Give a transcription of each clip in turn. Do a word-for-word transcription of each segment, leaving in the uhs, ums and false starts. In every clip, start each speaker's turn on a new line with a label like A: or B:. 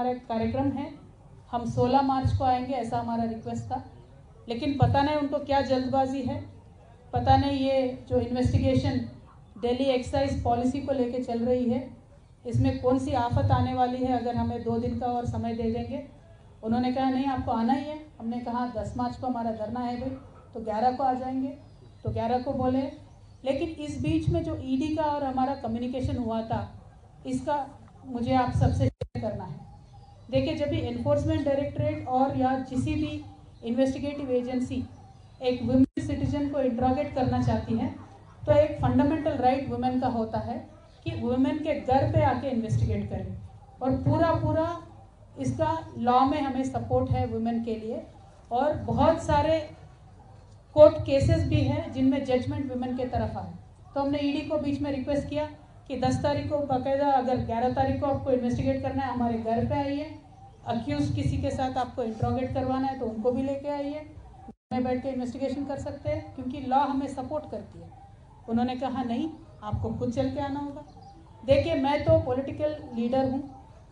A: हमारा एक कार्यक्रम है, हम सोलह मार्च को आएंगे, ऐसा हमारा रिक्वेस्ट था। लेकिन पता नहीं उनको क्या जल्दबाजी है, पता नहीं ये जो इन्वेस्टिगेशन दिल्ली एक्साइज पॉलिसी को लेके चल रही है, इसमें कौन सी आफत आने वाली है अगर हमें दो दिन का और समय दे देंगे। उन्होंने कहा नहीं आपको आना ही है। हमने कहा दस मार्च को हमारा धरना है भाई, तो ग्यारह को आ जाएंगे, तो ग्यारह को बोले। लेकिन इस बीच में जो ईडी का और हमारा कम्युनिकेशन हुआ था, इसका मुझे आप सबसे शेयर करना है। देखिए, जब भी एनफोर्समेंट डायरेक्टरेट और या किसी भी इन्वेस्टिगेटिव एजेंसी एक वुमेन सिटीजन को इंट्रोगेट करना चाहती है, तो एक फंडामेंटल राइट वुमेन का होता है कि वुमेन के घर पे आके इन्वेस्टिगेट करें, और पूरा पूरा इसका लॉ में हमें सपोर्ट है वुमेन के लिए। और बहुत सारे कोर्ट केसेस भी हैं जिनमें जजमेंट वुमेन के तरफ आए। तो हमने ईडी को बीच में रिक्वेस्ट किया कि दस तारीख को बाकायदा, अगर ग्यारह तारीख को आपको इन्वेस्टिगेट करना है हमारे घर पे आइए, अक्यूज किसी के साथ आपको इंट्रोगेट करवाना है तो उनको भी लेके आइए, में बैठ के इन्वेस्टिगेशन कर सकते हैं, क्योंकि लॉ हमें सपोर्ट करती है। उन्होंने कहा नहीं, आपको खुद चल के आना होगा। देखिए, मैं तो पॉलिटिकल लीडर हूँ,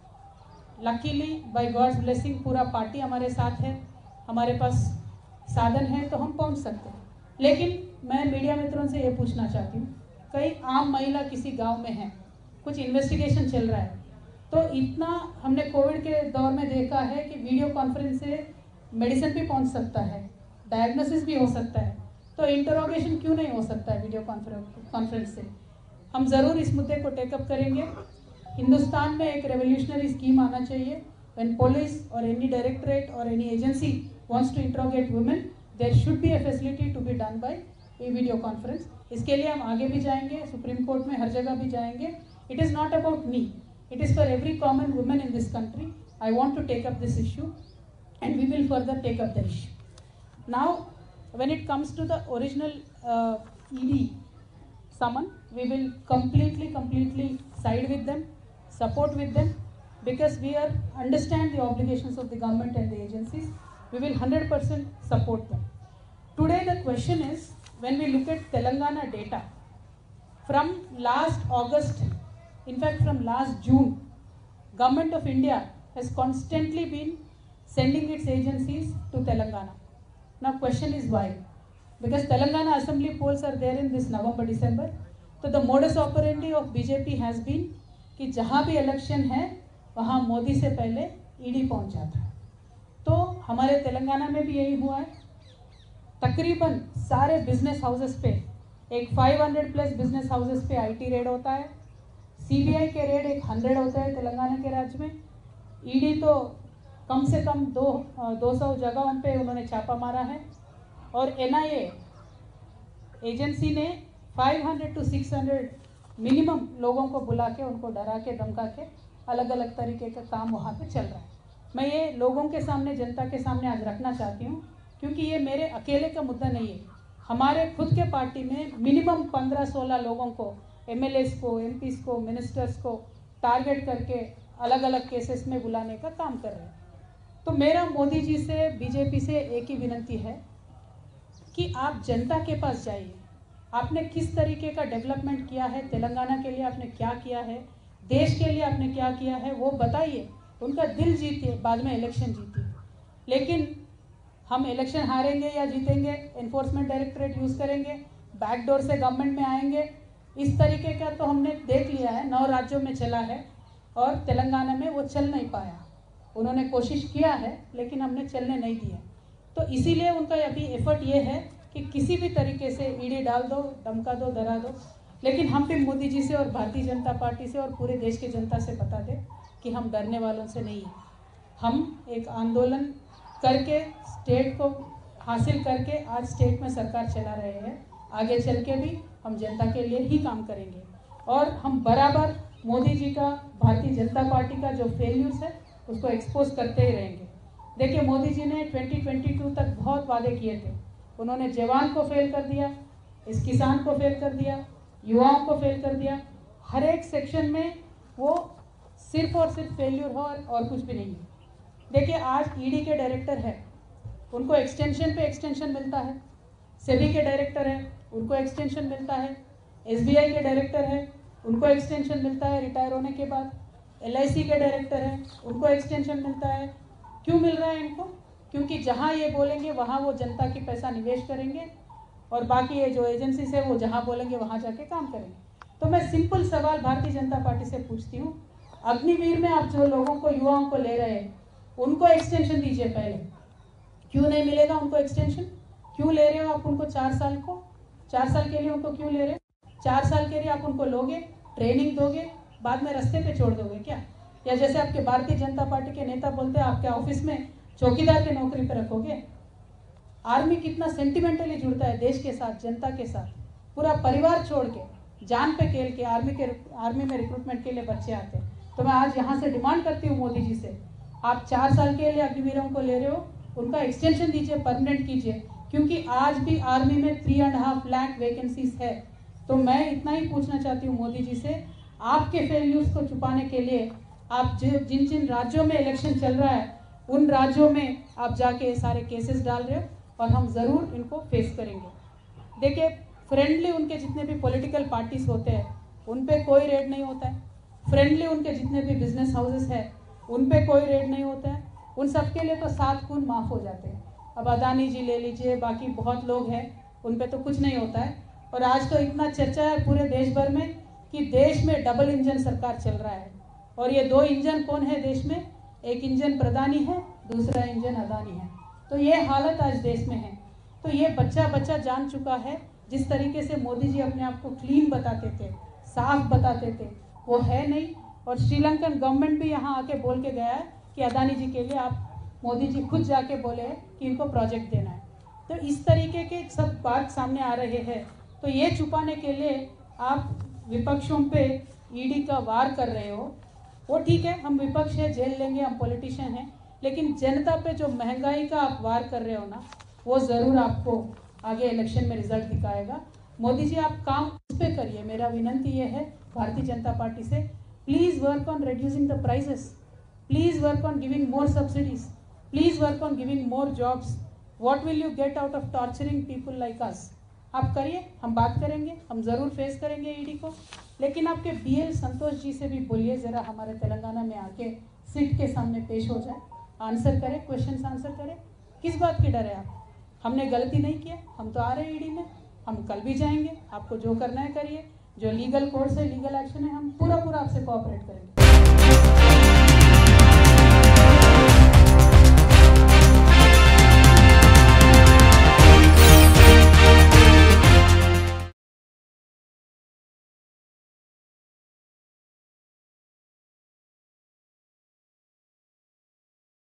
A: लकीली बाय गॉड्स ब्लेसिंग पूरा पार्टी हमारे साथ है, हमारे पास साधन है तो हम पहुंच सकते हैं। लेकिन मैं मीडिया मित्रों से ये पूछना चाहती हूँ, कई आम महिला किसी गांव में है, कुछ इन्वेस्टिगेशन चल रहा है, तो इतना हमने कोविड के दौर में देखा है कि वीडियो कॉन्फ्रेंस से मेडिसिन भी पहुंच सकता है, डायग्नोसिस भी हो सकता है, तो इंटरोगेशन क्यों नहीं हो सकता है वीडियो कॉन्फ्रेंस से। हम ज़रूर इस मुद्दे को टेकअप करेंगे। हिंदुस्तान में एक रेवोल्यूशनरी स्कीम आना चाहिए। व्हेन पुलिस और एनी डायरेक्टरेट और any agency wants to interrogate women, there should be a facility to be done by a video conference. इसके लिए हम आगे भी जाएंगे, सुप्रीम कोर्ट में हर जगह भी जाएंगे। It is not about me, it is for every common woman in this country. I want to take up this issue and we will further take up the issue. Now, when it comes to the original uh, E D summon, we will completely, completely side with them, support with them, because we are understand the obligations of the government and the agencies. We will one hundred percent support them. Today the question is, when we look at Telangana data, from last August, in fact from last June, Government of India has constantly been sending its agencies to Telangana. Now question is why? Because Telangana assembly polls are there in this November December. So the modus operandi of B J P has been कि जहाँ भी election है वहाँ मोदी से पहले ED पहुँच जाता है। तो हमारे तेलंगाना में भी यही हुआ है। तकरीबन सारे बिजनेस हाउसेस पे एक पाँच सौ प्लस बिजनेस हाउसेस पे आईटी रेड होता है, सीबीआई के रेड एक सौ होता है तेलंगाना के राज्य में। ईडी तो कम से कम दो दो सौ जगहों पे उन्होंने छापा मारा है, और एनआईए एजेंसी ने पाँच सौ टू छह सौ मिनिमम लोगों को बुला के उनको डरा के धमका के अलग अलग तरीके का काम वहाँ पे चल रहा है। मैं ये लोगों के सामने, जनता के सामने आज रखना चाहती हूँ, क्योंकि ये मेरे अकेले का मुद्दा नहीं है। हमारे खुद के पार्टी में मिनिमम पंद्रह सोलह लोगों को, एमएलएस को, एमपीस को, मिनिस्टर्स को टारगेट करके अलग अलग केसेस में बुलाने का काम कर रहे हैं। तो मेरा मोदी जी से, बीजेपी से एक ही विनती है कि आप जनता के पास जाइए। आपने किस तरीके का डेवलपमेंट किया है, तेलंगाना के लिए आपने क्या किया है, देश के लिए आपने क्या किया है, वो बताइए। उनका दिल जीतिए, बाद में इलेक्शन जीतिए। लेकिन हम इलेक्शन हारेंगे या जीतेंगे, एनफोर्समेंट डायरेक्टरेट यूज़ करेंगे, बैकडोर से गवर्नमेंट में आएंगे, इस तरीके का तो हमने देख लिया है, नौ राज्यों में चला है और तेलंगाना में वो चल नहीं पाया। उन्होंने कोशिश किया है लेकिन हमने चलने नहीं दिया। तो इसीलिए उनका अभी एफर्ट ये है कि किसी भी तरीके से ईडी डाल दो, धमका दो, डरा दो। लेकिन हम भी मोदी जी से और भारतीय जनता पार्टी से और पूरे देश की जनता से बता दें कि हम डरने वालों से नहीं हैं। हम एक आंदोलन करके स्टेट को हासिल करके आज स्टेट में सरकार चला रहे हैं। आगे चल के भी हम जनता के लिए ही काम करेंगे और हम बराबर मोदी जी का, भारतीय जनता पार्टी का जो फेल्यूर्स है उसको एक्सपोज करते ही रहेंगे। देखिए, मोदी जी ने ट्वेंटी ट्वेंटी टू तक बहुत वादे किए थे। उन्होंने जवान को फेल कर दिया, इस किसान को फेल कर दिया, युवाओं को फेल कर दिया। हर एक सेक्शन में वो सिर्फ और सिर्फ फेल्यूर हो और कुछ भी नहीं है। देखिए, आज ईडी के डायरेक्टर है, उनको एक्सटेंशन पे एक्सटेंशन मिलता है। सेबी के डायरेक्टर है, उनको एक्सटेंशन मिलता है। एसबीआई के डायरेक्टर है, उनको एक्सटेंशन मिलता है रिटायर होने के बाद। एल आई सी के डायरेक्टर हैं, उनको एक्सटेंशन मिलता है। क्यों मिल रहा है इनको? क्योंकि जहाँ ये बोलेंगे वहाँ वो जनता की पैसा निवेश करेंगे और बाकी ये जो एजेंसीज है वो जहाँ बोलेंगे वहाँ जाके काम करेंगे। तो मैं सिंपल सवाल भारतीय जनता पार्टी से पूछती हूँ, अग्निवीर में आप जो लोगों को, युवाओं को ले रहे हैं, उनको एक्सटेंशन दीजिए पहले। क्यों नहीं मिलेगा उनको एक्सटेंशन? क्यों ले रहे हो आप उनको चार साल को? चार साल के लिए उनको क्यों ले रहे हो? चार साल के लिए आप उनको लोगे, ट्रेनिंग दोगे, बाद में रास्ते पे छोड़ दोगे क्या? या जैसे आपके भारतीय जनता पार्टी के नेता बोलते हैं आपके ऑफिस में चौकीदार के नौकरी पे रखोगे? आर्मी कितना सेंटिमेंटली जुड़ता है देश के साथ, जनता के साथ, पूरा परिवार छोड़ के, जान पे खेल के आर्मी के आर्मी में रिक्रूटमेंट के लिए बच्चे आते हैं। तो मैं आज यहाँ से डिमांड करती हूँ मोदी जी से, आप चार साल के लिए अग्निवीरों को ले रहे हो, उनका एक्सटेंशन दीजिए, परमानेंट कीजिए, क्योंकि आज भी आर्मी में three and half lakh vacancies है। तो मैं इतना ही पूछना चाहती हूँ मोदी जी से, आपके फेल्यूर्स को छुपाने के लिए आप जिन जिन राज्यों में इलेक्शन चल रहा है उन राज्यों में आप जाके सारे केसेस डाल रहे हो और हम ज़रूर इनको फेस करेंगे। देखिए, फ्रेंडली उनके जितने भी पॉलिटिकल पार्टीज होते हैं उन पे कोई रेड नहीं होता है, फ्रेंडली उनके जितने भी बिजनेस हाउसेस हैं उन पे कोई रेड नहीं होता है, उन सब के लिए तो सात खून माफ़ हो जाते हैं। अब अदानी जी ले लीजिए, बाकी बहुत लोग हैं, उन पे तो कुछ नहीं होता है। और आज तो इतना चर्चा है पूरे देश भर में कि देश में डबल इंजन सरकार चल रहा है, और ये दो इंजन कौन है देश में? एक इंजन प्रधानी है, दूसरा इंजन अदानी है। तो ये हालत आज देश में है। तो ये बच्चा बच्चा जान चुका है, जिस तरीके से मोदी जी अपने आप को क्लीन बताते थे, साफ बताते थे, वो है नहीं। और श्रीलंकन गवर्नमेंट भी यहाँ आके बोल के गया है कि अदानी जी के लिए आप, मोदी जी खुद जाके बोले हैं कि इनको प्रोजेक्ट देना है। तो इस तरीके के सब बात सामने आ रहे हैं। तो ये छुपाने के लिए आप विपक्षों पे ईडी का वार कर रहे हो, वो ठीक है, हम विपक्ष है, झेल लेंगे, हम पॉलिटिशियन हैं, लेकिन जनता पे जो महंगाई का आप वार कर रहे हो ना, वो ज़रूर आपको आगे इलेक्शन में रिजल्ट दिखाएगा। मोदी जी आप काम उस पर करिए। मेरा विनंती ये है भारतीय जनता पार्टी से, please work on reducing the prices, please work on giving more subsidies, please work on giving more jobs. What will you get out of torturing people like us? आप करिए, हम बात करेंगे, हम ज़रूर फेस करेंगे ईडी को। लेकिन आपके बी एल संतोष जी से भी बोलिए, ज़रा हमारे तेलंगाना में आके सीट के सामने पेश हो जाए, आंसर करें, क्वेश्चन आंसर करें। किस बात की डर है आप? हमने गलती नहीं किया, हम तो आ रहे हैं ईडी में, हम कल भी जाएंगे, आपको जो करना है करिए, जो लीगल कोर्स है, लीगल एक्शन है, हम पूरा पूरा आपसे कोऑपरेट करेंगे।